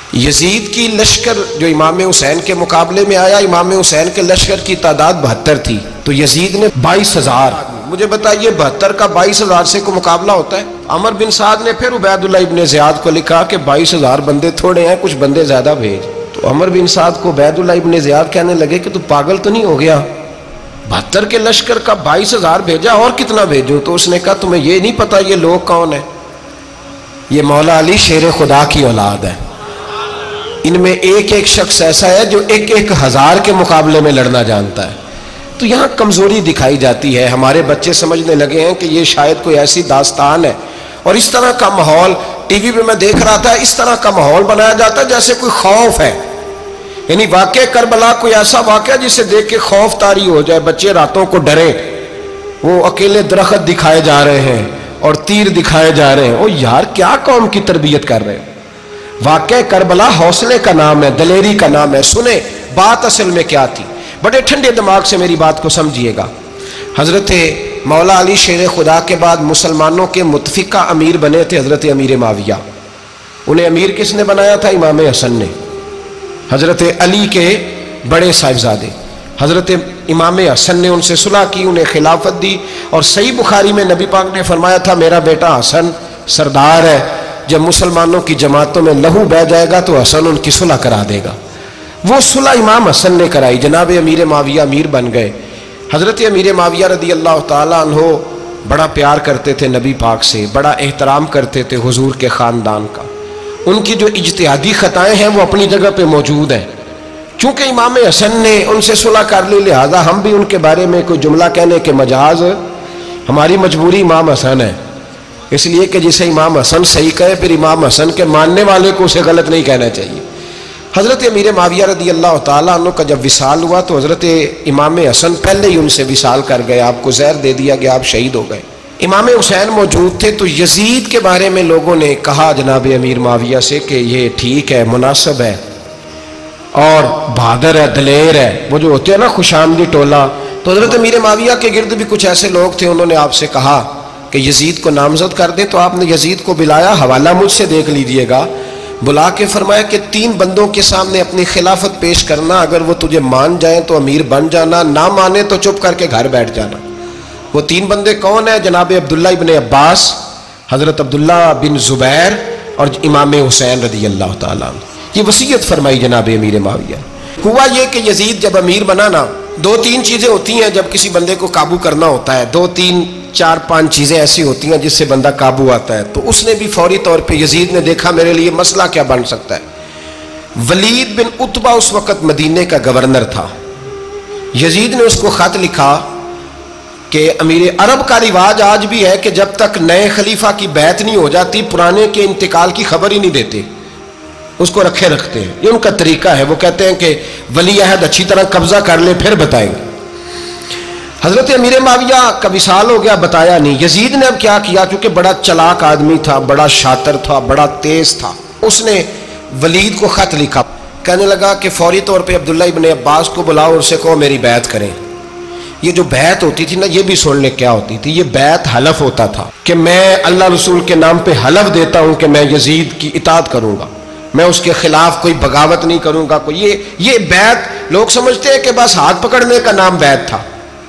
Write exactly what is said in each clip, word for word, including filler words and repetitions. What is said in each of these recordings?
یزید کی لشکر جو امام حسین کے مقابلے میں آیا، امام حسین کے لشکر کی تعداد بہتر تھی، تو یزید نے بائیس ہزار. مجھے بتائیے بہتر کا بائیس ہزار سے کوئی مقابلہ ہوتا ہے؟ عمر بن سعد نے پھر عبید اللہ ابن زیاد کو لکھا کہ بائیس ہزار بندے تھوڑے ہیں، کچھ بندے زیادہ بھیج. تو عمر بن سعد کو عبید اللہ ابن زیاد کہنے لگے کہ تو پاگل تو نہیں ہو گیا، بہتر کے لشکر کا بائیس ہزار بھیجا، اور کتنا بھیجو؟ تو اس نے کہا تمہیں یہ نہیں پتا یہ لوگ کون ہیں؟ یہ مولا علی شیر خدا کی اولاد ہے. ان میں ایک ایک شخص ایسا ہے جو ایک ایک ہزار کے مقابلے میں لڑنا جانتا ہے. تو یہاں کمزوری دکھائی جاتی ہے. ہمارے بچے سمجھنے لگے ہیں کہ یہ شاید کوئی ایسی داستان ہے، اور اس طرح کا ماحول ٹی وی پہ میں دیکھ رہا تھا، اس طرح کا ماحول بنایا جاتا ہے جیسے کوئی خوف ہے. یعنی واقع کربلا کوئی ایسا واقعہ جسے دیکھ کے خوف طاری ہو جائے، بچے راتوں کو ڈرے. وہ اکیلے درخت دکھائے جا رہے ہیں اور تیر دکھائے جا رہے ہیں. او یار کیا قوم کی تربیت کر رہے ہیں؟ واقع کربلا حوصلے کا نام ہے، دلیری کا نام ہے. سنیں بات اصل میں کیا تھی، بڑے ٹھنڈے دماغ سے میری بات کو سمجھیے گا. حضرت مولا علی شیر خدا کے بعد مسلمانوں کے متفقہ امیر بنے تھے حضرت امیر معاویہ. انہیں امیر کس نے بنایا تھا؟ امام حسن نے، حضرت علی کے بڑے صاحبزادے. حضرت امام حسن نے ان سے صلح کی، انہیں خلافت دی. اور صحیح بخاری میں نبی پاک نے فرمایا تھا میرا بیٹا حسن سردار ہے، جب مسلمانوں کی جماعتوں میں لہو بہ جائے گا تو حسن ان کی صلح کرا دے گا. وہ صلح امام حسن نے کرائی. جناب امیر معاویہ امیر بن گئے. حضرت امیر معاویہ رضی اللہ تعالیٰ عنہ بڑا پیار کرتے تھے نبی پاک سے، بڑا احترام کرتے تھے حضور کے خاندان کا. ان کی جو اجتہادی خطائیں ہیں وہ اپنی جگہ پہ موجود ہیں. چونکہ امام حسن نے ان سے صلح کر لی، لہذا ہم بھی ان کے بارے میں کوئی جملہ کہنے کے مجاز، ہماری مجبوری امام حسن ہے. اس لیے کہ جسے امام حسن صحیح کہے پھر امام حسن کے ماننے والے کو اسے غلط نہیں کہنا چاہیے. حضرت امیر معاویہ رضی اللہ تعالیٰ عنہ کا جب وصال ہوا تو حضرت امام حسن پہلے ہی ان سے وصال کر گئے، آپ کو زہر دے دیا گیا، آپ شہید ہو گئے. امام حسین موجود تھے. تو یزید کے بارے میں لوگوں نے کہا جناب امیر معاویہ سے کہ یہ ٹھیک ہے، مناسب ہے اور بہادر ہے، دلیر ہے، وہ جو ہوتے ہیں نا خوش آمدی ٹولہ. تو حضرت امیر معاویہ کے گرد بھی کچھ ایسے لوگ تھے، انہوں نے آپ سے کہا کہ یزید کو نامزد کر دیں. تو آپ نے یزید کو بلایا، حوالہ مجھ سے دیکھ لیجئے گا. بلا کے فرمایا کہ تین بندوں کے سامنے اپنی خلافت پیش کرنا، اگر وہ تجھے مان جائیں تو امیر بن جانا، نہ مانے تو چپ کر کے گھر بیٹھ جانا. وہ تین بندے کون ہیں؟ جناب عبداللہ ابن عباس، حضرت عبداللہ بن زبیر اور امام حسین رضی اللہ تعالیٰ عنہ. یہ وصیت فرمائی جناب امیر معاویہ. ہوا یہ کہ یزید جب امیر بنا نا، دو تین چیزیں ہوتی ہیں جب کسی بندے کو قابو کرنا ہوتا ہے، دو تین چار پانچ چیزیں ایسی ہوتی ہیں جس سے بندہ قابو آتا ہے. تو اس نے بھی فوری طور پہ، یزید نے دیکھا میرے لیے مسئلہ کیا بن سکتا ہے. ولید بن عتبہ اس وقت مدینے کا گورنر تھا. یزید نے اس کو خط لکھا کہ امیر عرب کا رواج آج بھی ہے کہ جب تک نئے خلیفہ کی بیعت نہیں ہو جاتی پرانے کے انتقال کی خبر ہی نہیں دیتے، اس کو رکھے رکھتے ہیں. یہ ان کا طریقہ ہے. وہ کہتے ہیں کہ ولی عہد اچھی طرح قبضہ کر لے پھر بتائیں گے. حضرت امیر معاویہ کا وصال ہو گیا، بتایا نہیں. یزید نے اب کیا کیا، کیونکہ بڑا چلاک آدمی تھا، بڑا شاطر تھا، بڑا تیز تھا، اس نے ولید کو خط لکھا. کہنے لگا کہ فوری طور پہ عبداللہ ابن عباس کو بلاؤ اور اسے کہو میری بیعت کریں. یہ جو بیعت ہوتی تھی نا، یہ بھی سن لے کیا ہوتی تھی. یہ بیعت حلف ہوتا تھا کہ میں اللہ رسول کے نام پہ حلف دیتا ہوں کہ میں یزید کی اطاعت کروں گا، میں اس کے خلاف کوئی بغاوت نہیں کروں گا. کوئی یہ یہ بیعت لوگ سمجھتے ہیں کہ بس ہاتھ پکڑنے کا نام بیعت تھا.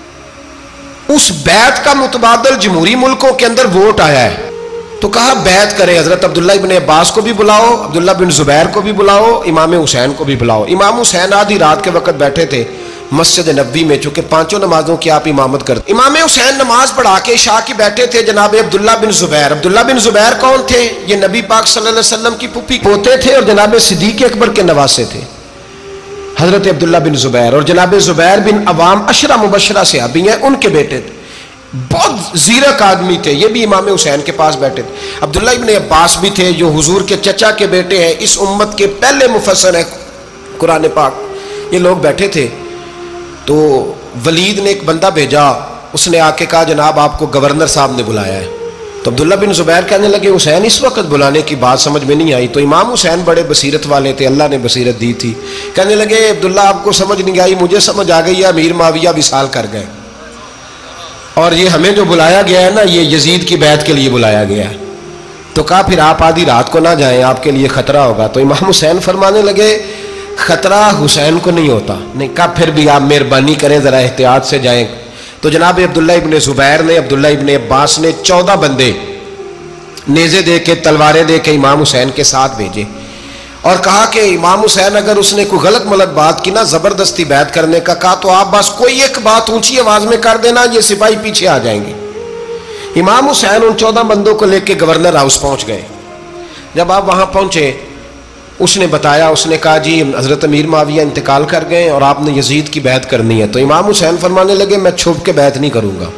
اس بیعت کا متبادل جمہوری ملکوں کے اندر ووٹ آیا ہے. تو کہا بیعت کرے. حضرت عبداللہ ابن عباس کو بھی بلاؤ، عبداللہ بن زبیر کو بھی بلاؤ، امام حسین کو بھی بلاؤ. امام حسین آدھی رات کے وقت بیٹھے تھے مسجد نبوی میں، چونکہ پانچوں نمازوں کی آپ امامت کرتے. امام حسین نماز پڑھا کے عشاء کی بیٹھے تھے. جناب عبداللہ بن زبیر، عبداللہ بن زبیر کون تھے؟ یہ نبی پاک صلی اللہ علیہ وسلم کی پھوپھی پوتے تھے اور جناب صدیق اکبر کے نواسے تھے حضرت عبداللہ بن زبیر. اور جناب زبیر بن عوام عشرہ مبشرہ صحابی ہیں، ان کے بیٹے تھے. بہت زیرک آدمی تھے. یہ بھی امام حسین کے پاس بیٹھے تھے. عبداللہ ابن عباس بھی تھے جو حضور کے چچا کے بیٹے ہیں، اس امت کے پہلے مفسر ہیں قرآن پاک. یہ لوگ بیٹھے تھے. تو ولید نے ایک بندہ بھیجا، اس نے آ کے کہا جناب آپ کو گورنر صاحب نے بلایا ہے. تو عبداللہ بن زبیر کہنے لگے حسین اس وقت بلانے کی بات سمجھ میں نہیں آئی. تو امام حسین بڑے بصیرت والے تھے، اللہ نے بصیرت دی تھی. کہنے لگے عبداللہ آپ کو سمجھ نہیں آئی، مجھے سمجھ آ گئی ہے، امیر معاویہ وصال کر گئے اور یہ ہمیں جو بلایا گیا ہے نا، یہ یزید کی بیعت کے لیے بلایا گیا ہے. تو کہا پھر آپ آدھی رات کو نہ جائیں، آپ کے لیے خطرہ ہوگا۔ تو امام حسین فرمانے لگے خطرہ حسین کو نہیں ہوتا۔ نہیں، کہا پھر بھی آپ مہربانی کریں ذرا احتیاط سے جائیں۔ تو جناب عبداللہ ابن زبیر نے، عبداللہ ابن عباس نے چودہ بندے نیزے دے کے، تلواریں دے کے امام حسین کے ساتھ بھیجے اور کہا کہ امام حسین اگر اس نے کوئی غلط ملت بات کی نا، زبردستی بیعت کرنے کا کہا، تو آپ بس کوئی ایک بات اونچی آواز میں کر دینا، یہ سپاہی پیچھے آ جائیں گے۔ امام حسین ان چودہ بندوں کو لے کے گورنر ہاؤس پہنچ گئے۔ جب آپ وہاں پہنچے، اس نے بتایا، اس نے کہا جی حضرت امیر معاویہ انتقال کر گئے اور آپ نے یزید کی بیعت کرنی ہے۔ تو امام حسین فرمانے لگے میں چھپ کے بیعت نہیں کروں گا،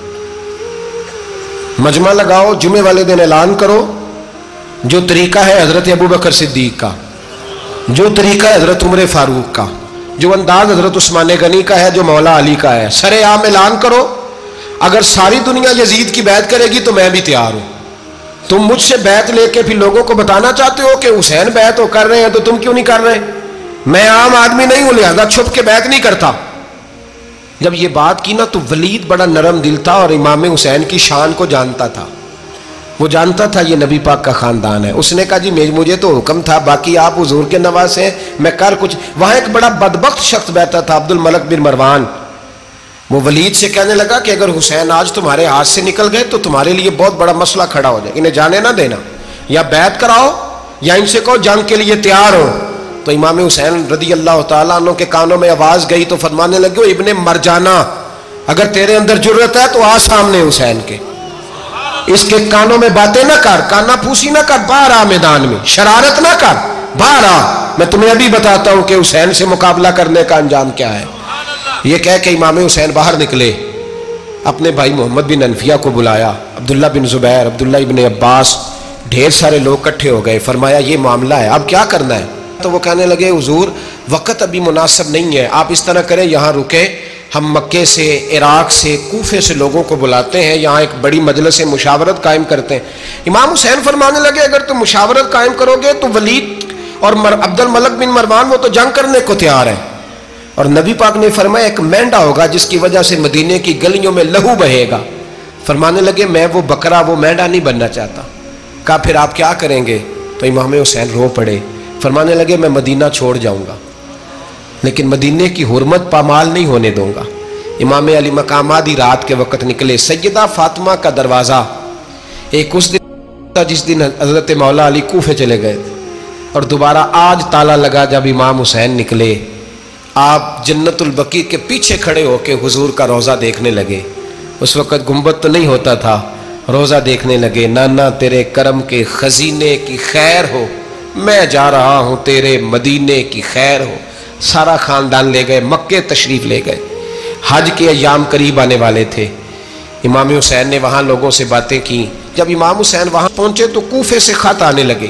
مجمع لگاؤ، جمعے والے دن اعلان کرو، جو طریقہ ہے حضرت ابوبکر صدیق کا، جو طریقہ ہے حضرت عمر فاروق کا، جو انداز حضرت عثمان غنی کا ہے، جو مولا علی کا ہے، سر عام اعلان کرو، اگر ساری دنیا یزید کی بیعت کرے گی تو میں بھی تیار ہوں۔ تم مجھ سے بیعت لے کے پھر لوگوں کو بتانا چاہتے ہو کہ حسین بیعت ہو کر رہے ہیں، تو تم کیوں نہیں کر رہے؟ میں عام آدمی نہیں ہوں، لہذا چھپ کے بیعت نہیں کرتا۔ جب یہ بات کی نا تو ولید بڑا نرم دل تھا اور امام حسین کی شان کو جانتا تھا، وہ جانتا تھا یہ نبی پاک کا خاندان ہے۔ اس نے کہا جی مجھے تو حکم تھا، باقی آپ حضور کے نواز ہیں، میں کر کچھ۔ وہاں ایک بڑا بدبخت شخص بیٹھا تھا، عبد الملک بن مروان، وہ ولید سے کہنے لگا کہ اگر حسین آج تمہارے ہاتھ سے نکل گئے تو تمہارے لیے بہت بڑا مسئلہ کھڑا ہو جائے، انہیں جانے نہ دینا، یا بیعت کراؤ یا ان سے کہو جنگ کے لیے تیار ہو۔ تو امام حسین رضی اللہ تعالیٰ عنہ کے کانوں میں آواز گئی تو فرمانے لگے ابن مرجانہ، اگر تیرے اندر جرت ہے تو آ سامنے حسین کے، اس کے کانوں میں باتیں نہ کر، کانا پھوسی نہ کر، باہر آ میدان میں، شرارت نہ کر، باہر آ، میں تمہیں ابھی بتاتا ہوں کہ حسین سے مقابلہ کرنے کا انجام کیا ہے۔ یہ کہہ کہ امام حسین باہر نکلے، اپنے بھائی محمد بن انفیہ کو بلایا، عبداللہ بن زبیر، عبداللہ ابن عباس، ڈھیر سارے لوگ کٹھے ہو گئے۔ فرمایا یہ معاملہ ہے، اب کیا کرنا ہے؟ تو وہ کہنے لگے حضور وقت ابھی مناسب نہیں ہے، آپ اس طرح کریں یہاں رکے، ہم مکے سے، عراق سے، کوفے سے لوگوں کو بلاتے ہیں، یہاں ایک بڑی مجلس مشاورت قائم کرتے ہیں۔ امام حسین فرمانے لگے اگر تم مشاورت قائم کرو گے تو ولید اور عبد الملک بن مروان وہ تو جنگ کرنے کو تیار ہے، اور نبی پاک نے فرمایا ایک مینڈا ہوگا جس کی وجہ سے مدینے کی گلیوں میں لہو بہے گا۔ فرمانے لگے میں وہ بکرا، وہ مینڈا نہیں بننا چاہتا۔ کہا پھر آپ کیا کریں گے؟ تو امام حسین رو پڑے، فرمانے لگے میں مدینہ چھوڑ جاؤں گا لیکن مدینے کی حرمت پامال نہیں ہونے دوں گا۔ امام علی مقام آدھی رات کے وقت نکلے، سیدہ فاطمہ کا دروازہ ایک اس دن جس دن حضرت مولا علی کوفے چلے گئے تھے، اور دوبارہ آج تالا لگا جب امام حسین نکلے۔ آپ جنت البقیع کے پیچھے کھڑے ہو کے حضور کا روضہ دیکھنے لگے، اس وقت گنبد تو نہیں ہوتا تھا، روضہ دیکھنے لگے۔ نانا تیرے کرم کے خزینے کی خیر ہو، میں جا رہا ہوں تیرے مدینے کی خیر ہو۔ سارا خاندان لے گئے، مکے تشریف لے گئے، حج کے ایام قریب آنے والے تھے۔ امام حسین نے وہاں لوگوں سے باتیں کی۔ جب امام حسین وہاں پہنچے تو کوفے سے خط آنے لگے۔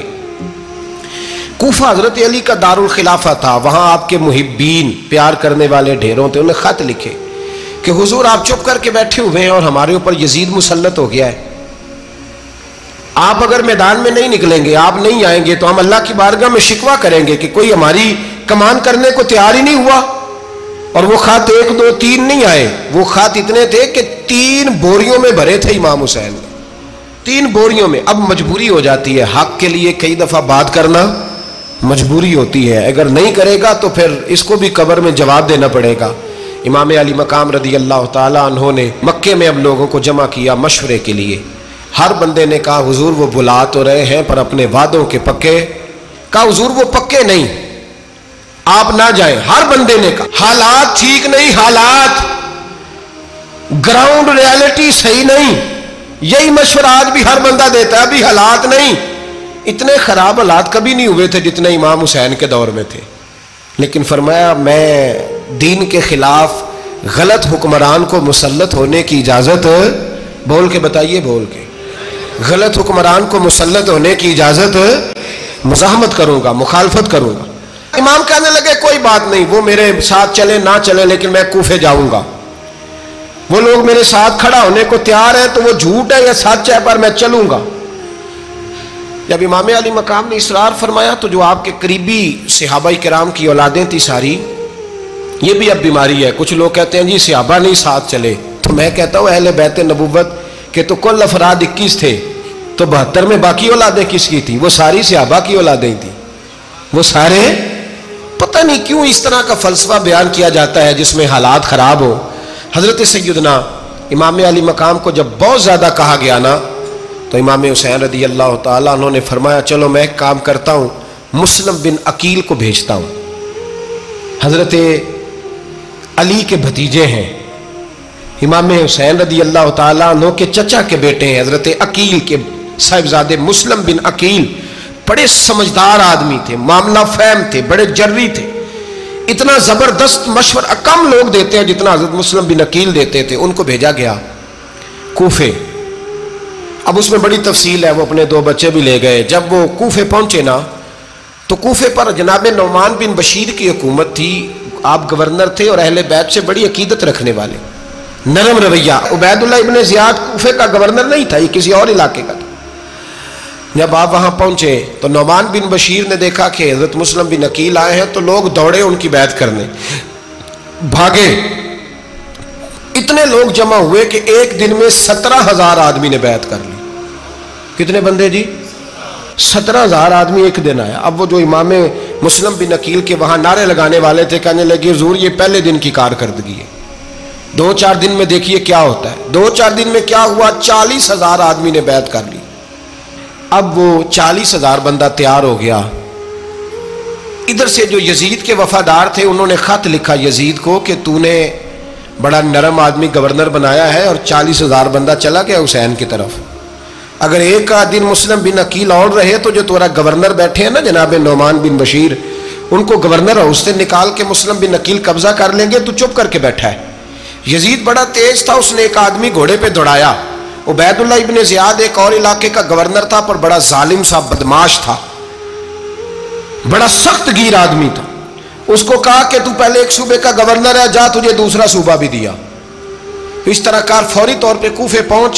کوفہ حضرت علی کا دار الخلافہ تھا، وہاں آپ کے محبین، پیار کرنے والے ڈھیروں تھے، انہیں خط لکھے کہ حضور آپ چپ کر کے بیٹھے ہوئے ہیں اور ہمارے اوپر یزید مسلط ہو گیا ہے، آپ اگر میدان میں نہیں نکلیں گے، آپ نہیں آئیں گے تو ہم اللہ کی بارگاہ میں شکوہ کریں گے کہ کوئی ہماری کمان کرنے کو تیار ہی نہیں ہوا۔ اور وہ خط ایک دو تین نہیں آئے، وہ خط اتنے تھے کہ تین بوریوں میں بھرے تھے امام حسین، تین بوریوں میں۔ اب مجبوری ہو جاتی ہے، حق کے لیے کئی دفعہ بات کرنا مجبوری ہوتی ہے، اگر نہیں کرے گا تو پھر اس کو بھی قبر میں جواب دینا پڑے گا۔ امام علی مقام رضی اللہ تعالیٰ عنہ نے مکے میں اب لوگوں کو جمع کیا مشورے کے لیے۔ ہر بندے نے کہا حضور وہ بلا تو رہے ہیں پر اپنے وعدوں کے پکے۔ کہا حضور وہ پکے نہیں، آپ نہ جائیں۔ ہر بندے نے کہا حالات ٹھیک نہیں، حالات گراؤنڈ ریالٹی صحیح نہیں، یہی مشورہ آج بھی ہر بندہ دیتا ہے، ابھی حالات نہیں۔ اتنے خراب حالات کبھی نہیں ہوئے تھے جتنے امام حسین کے دور میں تھے، لیکن فرمایا میں دین کے خلاف غلط حکمران کو مسلط ہونے کی اجازت، بول کے بتائیے، بول کے، غلط حکمران کو مسلط ہونے کی اجازت، مزاحمت کروں گا، مخالفت کروں گا۔ امام کہنے لگے کوئی بات نہیں، وہ میرے ساتھ چلے نہ چلے لیکن میں کوفے جاؤں گا، وہ لوگ میرے ساتھ کھڑا ہونے کو تیار ہیں تو وہ جھوٹ ہے یا سچ ہے پر میں چلوں گا۔ جب امام علی مقام نے اصرار فرمایا تو جو آپ کے قریبی صحابہ کرام کی اولادیں تھی ساری، یہ بھی اب بیماری ہے، کچھ لوگ کہتے ہیں جی صحابہ نہیں ساتھ چلے، تو میں کہتا ہوں اہل بیت نبوت کے تو کل افراد اکیس تھے، تو بہتر میں باقی اولادیں کس کی تھی؟ وہ ساری صحابہ کی اولادیں تھیں، وہ سارے. پتہ نہیں کیوں اس طرح کا فلسفہ بیان کیا جاتا ہے جس میں حالات خراب ہو. حضرت سیدنا امام علی مقام کو جب بہت زیادہ کہا گیا نا تو امام حسین رضی اللہ تعالیٰ انہوں نے فرمایا چلو میں ایک کام کرتا ہوں، مسلم بن عقیل کو بھیجتا ہوں. حضرت علی کے بھتیجے ہیں، امام حسین رضی اللہ تعالیٰ عنہ کے چچا کے بیٹے ہیں، حضرت عقیل کے صاحبزادے مسلم بن عقیل. بڑے سمجھدار آدمی تھے، معاملہ فہم تھے، بڑے جری تھے. اتنا زبردست مشورہ کم لوگ دیتے ہیں جتنا حضرت مسلم بن عقیل دیتے تھے. ان کو بھیجا گیا کوفے. اب اس میں بڑی تفصیل ہے، وہ اپنے دو بچے بھی لے گئے. جب وہ کوفے پہنچے نا تو کوفے پر جناب نعمان بن بشیر کی حکومت تھی. آپ گورنر تھے اور اہل بیت سے بڑی عقیدت رکھنے والے، نرم رویہ. عبید اللہ ابن زیاد کوفے کا گورنر نہیں تھا، یہ کسی اور علاقے کا تھا. جب آپ وہاں پہنچے تو نعمان بن بشیر نے دیکھا کہ حضرت مسلم بن عقیل آئے ہیں تو لوگ دوڑے ان کی بیعت کرنے، بھاگے. اتنے لوگ جمع ہوئے کہ ایک دن میں سترہ ہزار آدمی نے بیعت کر لی. کتنے بندے جی؟ سترہ ہزار آدمی ایک دن آیا. اب وہ جو امام مسلم بن عقیل کے وہاں نعرے لگانے والے تھے کہنے لگے حضور یہ پہلے دن کی کارکردگی ہے، دو چار دن میں دیکھیے کیا ہوتا ہے. دو چار دن میں کیا ہوا؟ چالیس ہزار آدمی نے بیعت کر لی. اب وہ چالیس ہزار بندہ تیار ہو گیا. ادھر سے جو یزید کے وفادار تھے انہوں نے خط لکھا یزید کو کہ تو نے بڑا نرم آدمی گورنر بنایا ہے اور چالیس ہزار بندہ چلا گیا حسین کی طرف. اگر ایک آدھ دن مسلم بن عقیل اور رہے تو جو تمہارا گورنر بیٹھے ہیں نا جناب نعمان بن بشیر، ان کو گورنر ہاؤس سے نکال کے مسلم بن عقیل قبضہ کر لیں گے. تو چپ کر کے بیٹھا ہے. یزید بڑا تیز تھا، اس نے ایک آدمی گھوڑے پہ دوڑایا. عبید اللہ ابن زیاد ایک اور علاقے کا گورنر تھا پر بڑا ظالم سا بدماش تھا، بڑا سخت گیر آدمی تھا. اس کو کہا کہ تو پہلے ایک صوبے کا گورنر ہے، جا تجھے دوسرا صوبہ بھی دیا. اس طرح کار فوری طور پہ کوفے پہنچ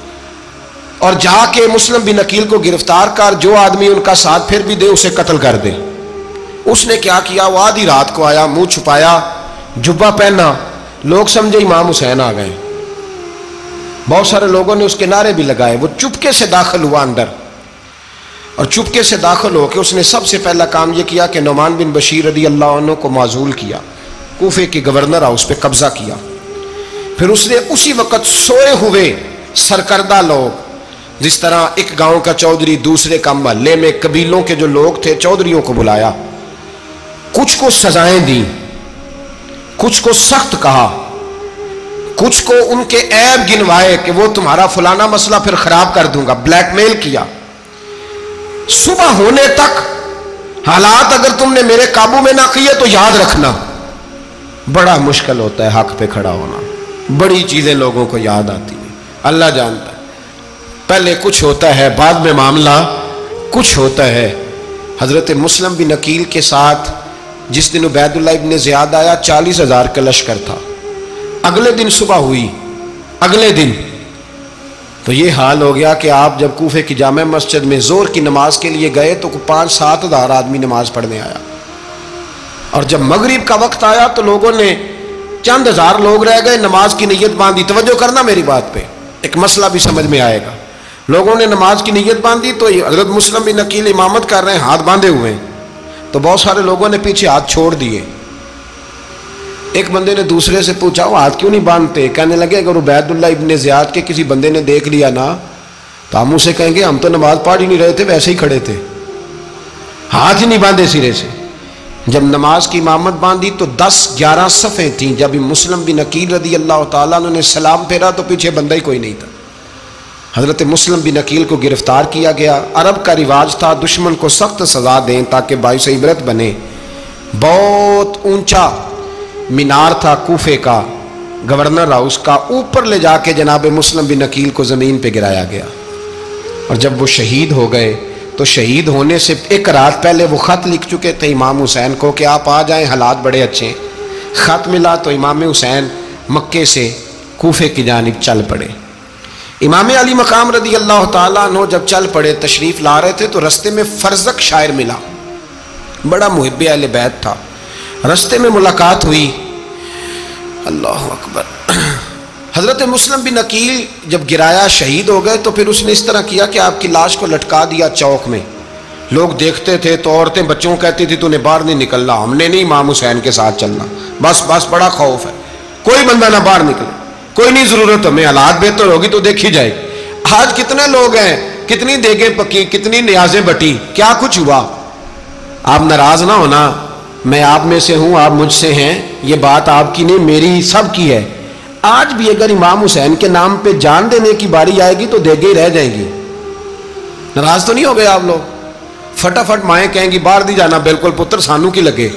اور جا کے مسلم بن عقیل کو گرفتار کر، جو آدمی ان کا ساتھ پھر بھی دے اسے قتل کر دے. اس نے کیا کیا؟ وہ آدھی رات کو آیا، منہ چھپایا، جبہ پہنا. لوگ سمجھے امام حسین آ گئے. بہت سارے لوگوں نے اس کے نعرے بھی لگائے. وہ چپکے سے داخل ہوا اندر اور چپکے سے داخل ہو کے اس نے سب سے پہلا کام یہ کیا کہ نعمان بن بشیر رضی اللہ عنہ کو معزول کیا، کوفے کے گورنر ہاؤس پہ قبضہ کیا. پھر اس نے اسی وقت سوئے ہوئے سرکردہ لوگ، جس طرح ایک گاؤں کا چودھری دوسرے کا محلے میں قبیلوں کے جو لوگ تھے چودھریوں کو بلایا، کچھ کو سزائیں دیں، کچھ کو سخت کہا، کچھ کو ان کے عیب گنوائے کہ وہ تمہارا فلانا مسئلہ پھر خراب کر دوں گا، بلیک میل کیا. صبح ہونے تک حالات اگر تم نے میرے قابو میں نہ کیے تو یاد رکھنا بڑا مشکل ہوتا ہے حق پہ کھڑا ہونا. بڑی چیزیں لوگوں کو یاد آتی ہیں، اللہ جانتا ہے. پہلے کچھ ہوتا ہے، بعد میں معاملہ کچھ ہوتا ہے. حضرت مسلم بن عقیل کے ساتھ جس دن عبید اللہ ابن زیاد آیا چالیس ہزار کا لشکر تھا. اگلے دن صبح ہوئی، اگلے دن تو یہ حال ہو گیا کہ آپ جب کوفے کی جامع مسجد میں زور کی نماز کے لیے گئے تو پانچ سات ہزار آدمی نماز پڑھنے آیا. اور جب مغرب کا وقت آیا تو لوگوں نے چند ہزار لوگ رہ گئے، نماز کی نیت باندھی. توجہ کرنا میری بات پہ، ایک مسئلہ بھی سمجھ میں آئے گا. لوگوں نے نماز کی نیت باندھی تو حضرت مسلم بن عقیل امامت کر رہے ہیں، ہاتھ باندھے ہوئے ہیں. تو بہت سارے لوگوں نے پیچھے ہاتھ چھوڑ دیے. ایک بندے نے دوسرے سے پوچھا وہ ہاتھ کیوں نہیں باندھتے؟ کہنے لگے اگر عبید اللہ ابن زیاد کے کسی بندے نے دیکھ لیا نا تو ہم اسے کہیں گے ہم تو نماز پڑھ ہی نہیں رہے تھے، ویسے ہی کھڑے تھے، ہاتھ ہی نہیں باندھے سرے سے. جب نماز کی امامت باندھی تو دس گیارہ صفیں تھیں. جب مسلم بن عقیل رضی اللہ تعالیٰ نے سلام پھیرا تو پیچھے بندہ ہی کوئی نہیں تھا. حضرت مسلم بن عقیل کو گرفتار کیا گیا. عرب کا رواج تھا دشمن کو سخت سزا دیں تاکہ باعث عبرت بنے. بہت اونچا مینار تھا کوفے کا گورنر ہاؤس کا، اوپر لے جا کے جناب مسلم بن عقیل کو زمین پہ گرایا گیا. اور جب وہ شہید ہو گئے تو شہید ہونے سے ایک رات پہلے وہ خط لکھ چکے تھے امام حسین کو کہ آپ آ جائیں، حالات بڑے اچھے ہیں. خط ملا تو امام حسین مکے سے کوفے کی جانب چل پڑے. امام علی مقام رضی اللہ تعالیٰ عنہ جب چل پڑے تشریف لا رہے تھے تو رستے میں فرزق شاعر ملا، بڑا محب اہل بیت تھا. رستے میں ملاقات ہوئی، اللہ اکبر، حضرت مسلم بن عقیل جب گرایا شہید ہو گئے تو پھر اس نے اس طرح کیا کہ آپ کی لاش کو لٹکا دیا چوک میں. لوگ دیکھتے تھے تو عورتیں بچوں کہتی تھی تو نے باہر نہیں نکلنا, ہم نے نہیں امام حسین کے ساتھ چلنا, بس بس بڑا خوف ہے, کوئی بندہ نہ باہر نکلے, کوئی نہیں ضرورت ہمیں, حالات بہتر ہوگی تو دیکھی جائے گی. آج کتنے لوگ ہیں, کتنی دیگیں پکی, کتنی نیازیں بٹی, کیا کچھ ہوا. آپ ناراض نہ ہونا, میں آپ میں سے ہوں, آپ مجھ سے ہیں, یہ بات آپ کی نہیں میری سب کی ہے. آج بھی اگر امام حسین کے نام پہ جان دینے کی باری آئے گی تو دیگیں ہی رہ جائیں گی. ناراض تو نہیں ہو گئے آپ لوگ؟ فٹافٹ مائیں کہیں گی باہر نہیں جانا, بالکل پتر سانو کی لگے,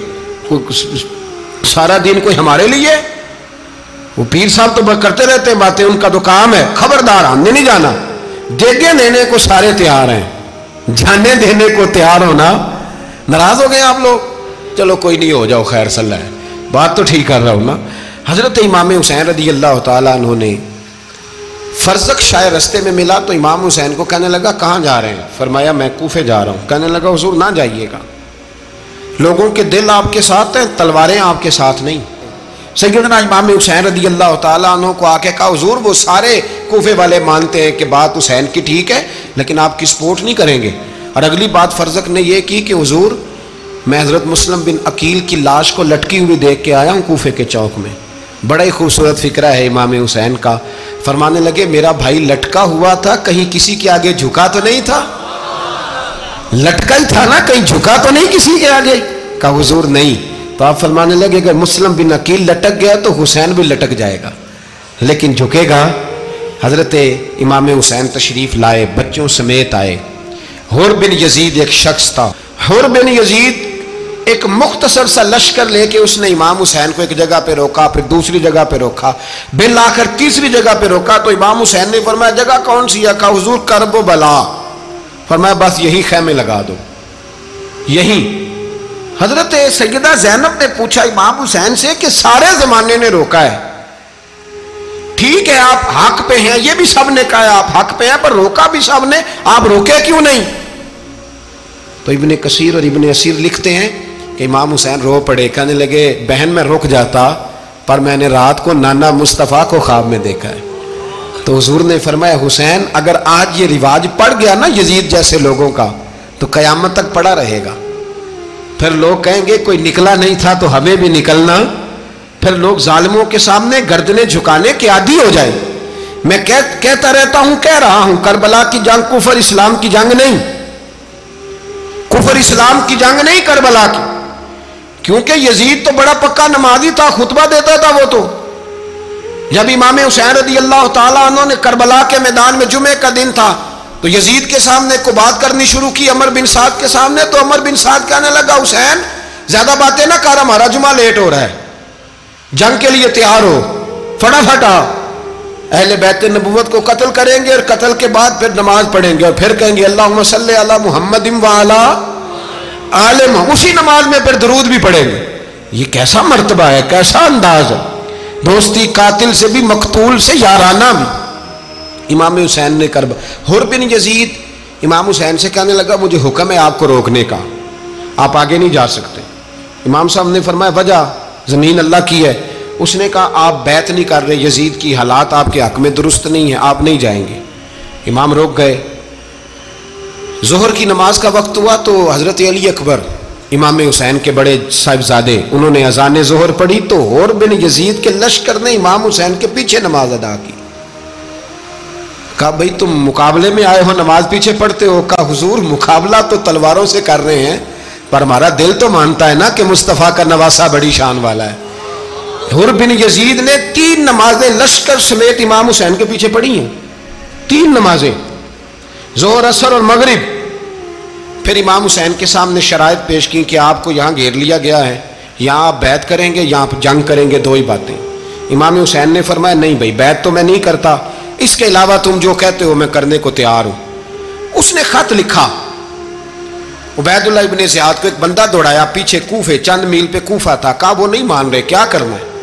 سارا دن کوئی ہمارے لیے. وہ پیر صاحب تو کرتے رہتے ہیں باتیں, ان کا تو کام ہے, خبردار ہم نے نہیں جانا. دیگیں دینے کو سارے تیار ہیں, جانے دینے کو تیار ہونا. ناراض ہو گئے آپ لوگ؟ چلو کوئی نہیں, ہو جاؤ, خیر صلی اللہ ہے, بات تو ٹھیک کر رہا ہوں نا. حضرت امام حسین رضی اللہ تعالیٰ عنہ نے فرزق شاہ رستے میں ملا تو امام حسین کو کہنے لگا کہاں جا رہے ہیں؟ فرمایا میں کوفے جا رہا ہوں. کہنے لگا حضور نہ جائیے گا, لوگوں کے دل آپ کے ساتھ ہیں, تلواریں آپ کے ساتھ نہیں. سیدنا امام حسین رضی اللہ تعالیٰ عنہ کو آ کے کہا حضور وہ سارے کوفے والے مانتے ہیں کہ بات حسین کی ٹھیک ہے لیکن آپ کی سپورٹ نہیں کریں گے. اور اگلی بات فرزق نے یہ کی کہ حضور میں حضرت مسلم بن عقیل کی لاش کو لٹکی ہوئی دیکھ کے آیا ہوں کوفے کے چوک میں. بڑا ہی خوبصورت فکرہ ہے امام حسین کا. فرمانے لگے میرا بھائی لٹکا ہوا تھا, کہیں کسی کے آگے جھکا تو نہیں تھا؟ لٹکا ہی تھا نا, کہیں جھکا تو نہیں کسی کے آگے؟ کہا حضور نہیں. تو آپ فرمانے لگے اگر مسلم بن عقیل لٹک گیا تو حسین بھی لٹک جائے گا, لیکن جھکے گا. حضرت امام حسین تشریف لائے, بچوں سمیت آئے. حر بن یزید ایک شخص تھا. حر بن یزید ایک مختصر سا لشکر لے کے اس نے امام حسین کو ایک جگہ پہ روکا, پھر دوسری جگہ پہ روکا, بالآخر تیسری جگہ پہ روکا. تو امام حسین نے فرمایا جگہ کون سی ہے؟ کہا حضور کرب و بلا. فرمایا بس یہی خیمے لگا دو, یہی. حضرت سیدہ زینب نے پوچھا امام حسین سے کہ سارے زمانے نے روکا ہے, ٹھیک ہے آپ حق پہ ہیں, یہ بھی سب نے کہا آپ حق پہ ہیں, پر روکا بھی سب نے, آپ روکے کیوں نہیں؟ تو ابن کثیر اور ابن اسیر لکھتے ہیں کہ امام حسین رو پڑے, کہنے لگے بہن میں رک جاتا پر میں نے رات کو نانا مصطفیٰ کو خواب میں دیکھا ہے. تو حضور نے فرمایا حسین اگر آج یہ رواج پڑ گیا نا یزید جیسے لوگوں کا تو قیامت تک پڑا رہے گا. پھر لوگ کہیں گے کوئی نکلا نہیں تھا تو ہمیں بھی نکلنا. پھر لوگ ظالموں کے سامنے گردنیں جھکانے کے عادی ہو جائیں. میں کہتا رہتا ہوں, کہہ رہا ہوں, کربلا کی جنگ کفر اسلام کی جنگ نہیں, کفر اسلام کی جنگ نہیں کربلا کی. کیونکہ یزید تو بڑا پکا نمازی تھا, خطبہ دیتا تھا. وہ تو جب امام حسین رضی اللہ تعالیٰ عنہ نے کربلا کے میدان میں جمعے کا دن تھا تو یزید کے سامنے کو بات کرنی شروع کی, عمر بن سعد کے سامنے. تو عمر بن سعد کہنے لگا حسین زیادہ باتیں نہ کر, ہمارا جمعہ لیٹ ہو رہا ہے, جنگ کے لیے تیار ہو, فٹافٹ آ. اہل بیت نبوت کو قتل کریں گے اور قتل کے بعد پھر نماز پڑھیں گے اور پھر کہیں گے اللہم صلی علی محمد وعلی آل محمد, اسی نماز میں پھر درود بھی پڑھیں گے. یہ کیسا مرتبہ ہے, کیسا انداز ہے, دوستی قاتل سے بھی مقتول سے یارانہ بھی. امام حسین نے کرب حر بن یزید امام حسین سے کہنے لگا مجھے حکم ہے آپ کو روکنے کا, آپ آگے نہیں جا سکتے. امام صاحب نے فرمایا وجہ زمین اللہ کی ہے. اس نے کہا آپ بیعت نہیں کر رہے, یزید کی حالات آپ کے حق میں درست نہیں ہیں, آپ نہیں جائیں گے. امام روک گئے. ظہر کی نماز کا وقت ہوا تو حضرت علی اکبر امام حسین کے بڑے صاحبزادے انہوں نے اذان ظہر پڑھی تو حر بن یزید کے لشکر نے امام حسین کے پیچھے نماز ادا کی. کہا بھئی تم مقابلے میں آئے ہو, نماز پیچھے پڑھتے ہو؟ کہا حضور مقابلہ تو تلواروں سے کر رہے ہیں پر ہمارا دل تو مانتا ہے نا کہ مصطفیٰ کا نواسہ بڑی شان والا ہے. حر بن یزید نے تین نمازیں لشکر سمیت امام حسین کے پیچھے پڑھی ہیں, تین نمازیں, ظہر اثر اور مغرب. پھر امام حسین کے سامنے شرائط پیش کی کہ آپ کو یہاں گھیر لیا گیا ہے, یہاں آپ بیعت کریں گے, یہاں جنگ کریں گے, دو ہی باتیں. امام حسین نے فرمایا نہیں بھائی بیعت تو میں نہیں کرتا, اس کے علاوہ تم جو کہتے ہو میں کرنے کو تیار ہوں. اس نے خط لکھا, عبید اللہ ابن زیاد کو ایک بندہ دوڑایا پیچھے, کوفے چند میل پہ کوفہ تھا. کہا وہ نہیں مان رہے, کیا کرنا ہے؟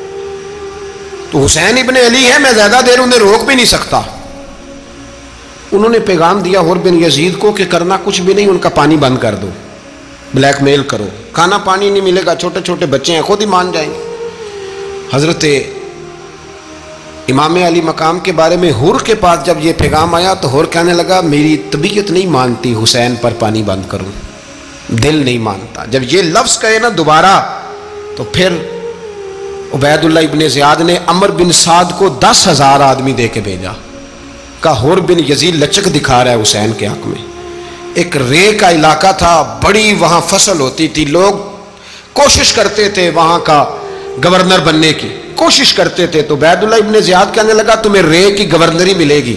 تو حسین ابن علی ہے, میں زیادہ دیر انہیں روک بھی نہیں سکتا. انہوں نے پیغام دیا حر بن یزید کو کہ کرنا کچھ بھی نہیں, ان کا پانی بند کر دو, بلیک میل کرو, کھانا پانی نہیں ملے گا, چھوٹے چھوٹے بچے ہیں, خود ہی مان جائیں گے. حضرت इमाम अली मकाम के बारे में हुर के पास जब ये पैगाम आया तो हुर कहने लगा मेरी तबीयत नहीं मानती हुसैन पर पानी बंद करूं, दिल नहीं मानता। जब ये लफ्ज़ कहे ना दोबारा तो फिर उबैदुल्लाह इब्ने ज़ियाद ने अमर बिन साद को दस हजार आदमी दे के भेजा। का हुर बिन यजीद लचक दिखा रहा है हुसैन के हक में। एक रे का इलाका था, बड़ी वहाँ फसल होती थी, लोग कोशिश करते थे वहाँ का गवर्नर बनने की कोशिश करते थे। तो उबैदुल्लाह इब्ने ज़ियाद कहने लगा तुम्हें रे की गवर्नरी मिलेगी,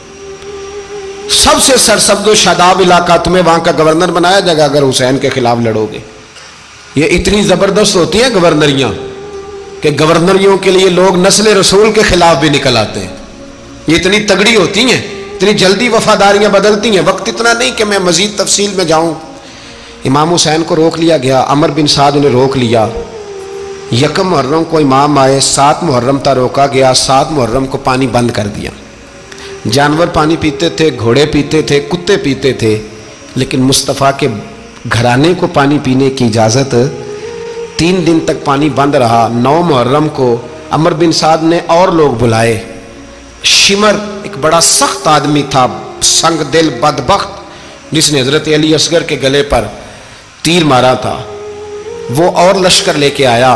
सबसे सरसब्द शादाब इलाका, तुम्हें वहाँ का गवर्नर बनाया जाएगा अगर हुसैन के खिलाफ लड़ोगे। ये इतनी ज़बरदस्त होती है गवर्नरियाँ कि गवर्नरियों के लिए लोग नस्ल रसूल के खिलाफ भी निकल आते हैं। ये इतनी तगड़ी होती हैं, इतनी जल्दी वफादारियाँ बदलती हैं। वक्त इतना नहीं कि मैं मज़ीद तफसील में जाऊँ। इमाम हुसैन को रोक लिया गया, अमर बिन साद ने रोक लिया। यकम मुहर्रम को इमाम आए, सात मुहर्रम तक रोका गया, सात मुहर्रम को पानी बंद कर दिया। जानवर पानी पीते थे, घोड़े पीते थे, कुत्ते पीते थे, लेकिन मुस्तफ़ा के घराने को पानी पीने की इजाज़त। तीन दिन तक पानी बंद रहा। नौ मुहर्रम को अमर बिन साद ने और लोग बुलाए। शिमर एक बड़ा सख्त आदमी था, संग दिल बदबख्त, जिसने हज़रत अली असगर के गले पर तीर मारा था, वो और लश्कर लेके आया।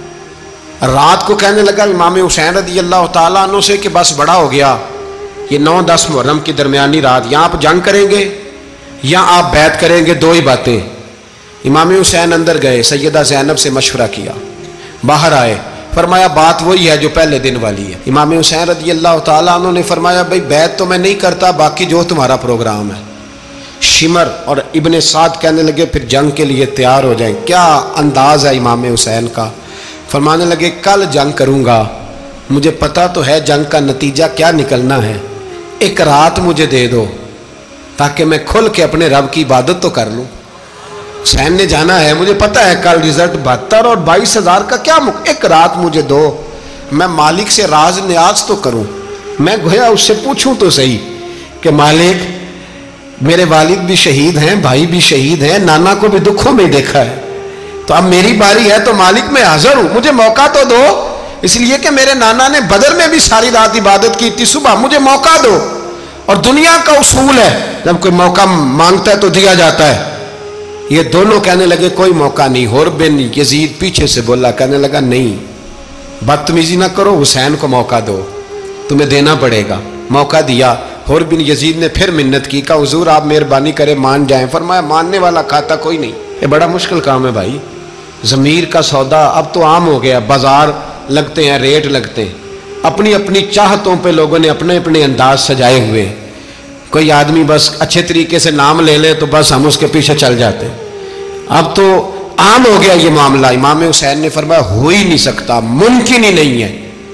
रात को कहने लगा इमाम हुसैन रज़ी अल्लाह ताला अन्हु से कि बस बड़ा हो गया, ये नौ दस मुहर्रम की दरमियानी रात, यहाँ आप जंग करेंगे या आप बैत करेंगे, दो ही बातें। इमाम हुसैन अंदर गए, सैयदा ज़ैनब से मशवरा किया, बाहर आए, फरमाया बात वही है जो पहले दिन वाली है। इमाम हुसैन रज़ी अल्लाह ताला अन्हु ने फरमाया भाई बैत तो मैं नहीं करता, बाकी जो तुम्हारा प्रोग्राम है। शिमर और इब्ने साद कहने लगे फिर जंग के लिए तैयार हो जाएं। क्या अंदाज़ है इमाम हुसैन का। फरमाने लगे कल जंग करूँगा, मुझे पता तो है जंग का नतीजा क्या निकलना है, एक रात मुझे दे दो ताकि मैं खुल के अपने रब की इबादत तो कर लूँ। हुसैन ने जाना है, मुझे पता है कल रिजल्ट बहत्तर और बाईस हजार का क्या मुक, एक रात मुझे दो, मैं मालिक से राज न्याज तो करूँ। मैं गोया उससे पूछूं तो सही कि मालिक मेरे वालिद भी शहीद हैं, भाई भी शहीद हैं, नाना को भी दुखों में देखा है, तो अब मेरी बारी है, तो मालिक मैं हाजिर हूँ, मुझे मौका तो दो। इसलिए कि मेरे नाना ने बदर में भी सारी रात इबादत की थी, सुबह मुझे मौका दो। और दुनिया का उसूल है जब कोई मौका मांगता है तो दिया जाता है। ये दोनों कहने लगे कोई मौका नहीं। हुर बिन यजीद पीछे से बोला, कहने लगा नहीं बदतमीजी ना करो, हुसैन को मौका दो, तुम्हें देना पड़ेगा। मौका दिया। हुर बिन यजीद ने फिर मिन्नत की, कहा हुजूर आप मेहरबानी करें मान जाएं। फरमाया मानने वाला खाता कोई नहीं, ये बड़ा मुश्किल काम है भाई। ज़मीर का सौदा अब तो आम हो गया, बाजार लगते हैं, रेट लगते हैं, अपनी अपनी चाहतों पे लोगों ने अपने अपने अंदाज सजाए हुए। कोई आदमी बस अच्छे तरीके से नाम ले ले तो बस हम उसके पीछे चल जाते हैं। अब तो आम हो गया ये मामला। इमाम हुसैन ने फरमाया हो ही नहीं सकता, मुमकिन ही नहीं है।